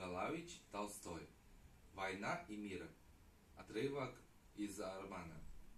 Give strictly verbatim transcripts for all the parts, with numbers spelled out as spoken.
Николаевич Толстой. «Война и мир». Отрывок из романа.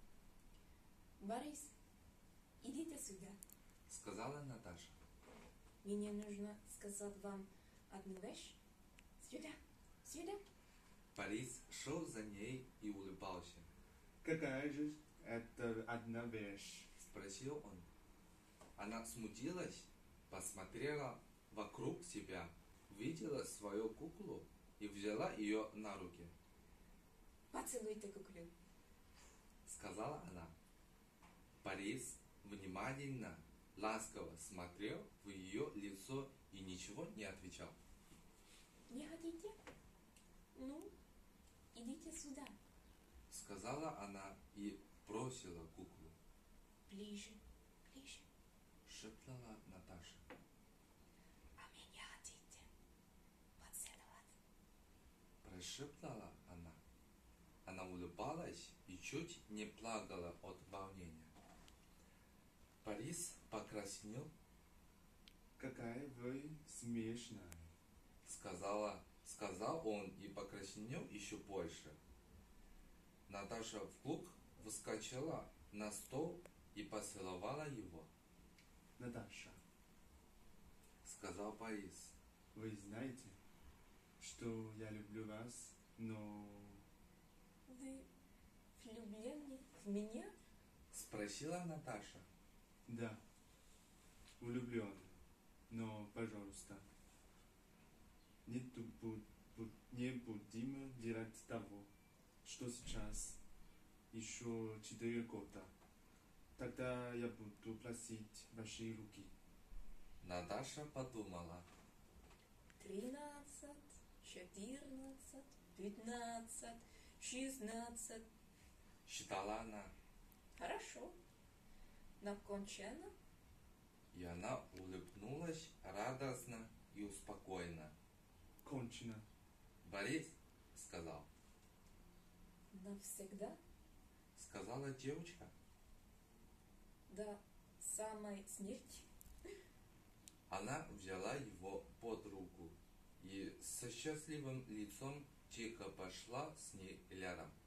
Борис, идите сюда. Сказала Наташа. Мне нужно сказать вам одну вещь. Сюда, сюда. Борис шел за ней и улыбался. Какая же это одна вещь? Спросил он. Она смутилась, посмотрела вокруг себя, увидела свою куклу и взяла ее на руки. Поцелуйте куклу. Сказала она. Борис внимательно, ласково смотрел в ее лицо и ничего не отвечал. Не хотите? Ну, идите сюда. Сказала она и бросила куклу. Ближе, ближе. Шептала Наташа. А меня хотите поцеловать? Прошептала она. Она улыбалась и чуть не плакала от волнения. Борис покраснел. Какая вы смешная. Сказала, сказал он и покраснел еще больше. Наташа вдруг выскочила на стол и поцеловала его. Наташа, Сказал Борис. вы знаете, что я люблю вас, но... Вы влюблены в меня? Спросила Наташа. Да, влюблен, но, пожалуйста, не, ту- бу- не будем делать того, что сейчас еще четыре года. Тогда я буду просить вашей руки. Наташа подумала. Тринадцать, четырнадцать, пятнадцать, шестнадцать. Считала она. Хорошо. Накончено? И она улыбнулась радостно и успокоенно. Кончено. Борис сказал. Навсегда? Сказала девочка. До самой смерти? Она взяла его под руку и со счастливым лицом тихо пошла с ней рядом.